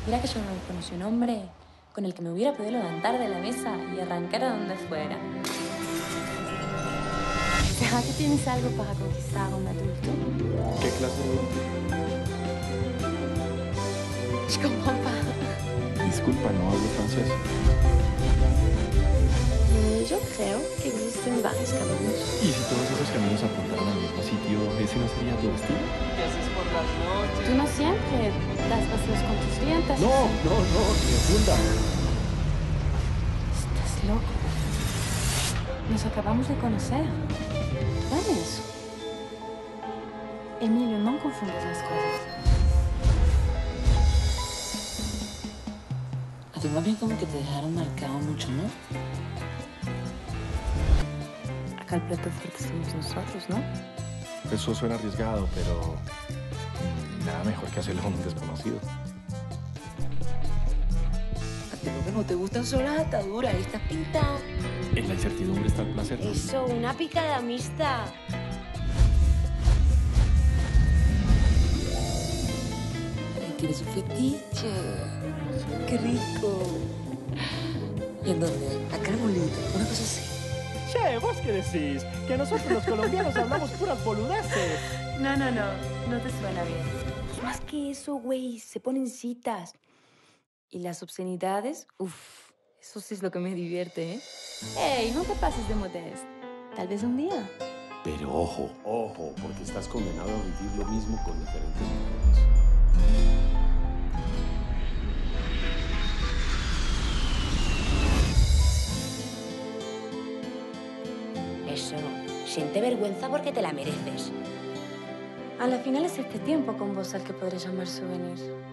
Mira que yo no conocí un hombre con el que me hubiera podido levantar de la mesa y arrancar a donde fuera. ¿Será que tienes algo para conquistar a un adulto? ¿Qué clase de adulto? Je comprends pas. Disculpa, no hablo francés. Yo creo que existen varios caminos. ¿Y si todos esos caminos apuntaran al mismo sitio, ese no sería tu destino? ¿Qué haces por las noches? Tú no siempre das paseos con tus clientes. No, ni funda. Estás loco. Nos acabamos de conocer. Dame eso. Emilio, no confundas las cosas. A tu mami como que te dejaron marcado mucho, ¿no? Acá el plato fuerte somos nosotros, ¿no? Eso suena arriesgado, pero nada mejor que hacerlo con un desconocido. A ti no te gustan solo las ataduras, ahí estás pintado. En la incertidumbre está el placer. Eso, una pica de amistad. Ay, tienes un fetiche. Qué rico. ¿Y en dónde? Acá en Molina, una cosa así. Che, ¿vos qué decís? Que nosotros los colombianos hablamos puras boludeces. No te suena bien. Pues más que eso, güey, se ponen citas. Y las obscenidades, uff, eso sí es lo que me divierte, ¿eh? ¡Ey, no te pases de modest! Tal vez un día. Pero ojo, porque estás condenado a vivir lo mismo con diferentes mujeres. Eso, siente vergüenza porque te la mereces. A la final es este tiempo con vos al que podré llamar souvenir.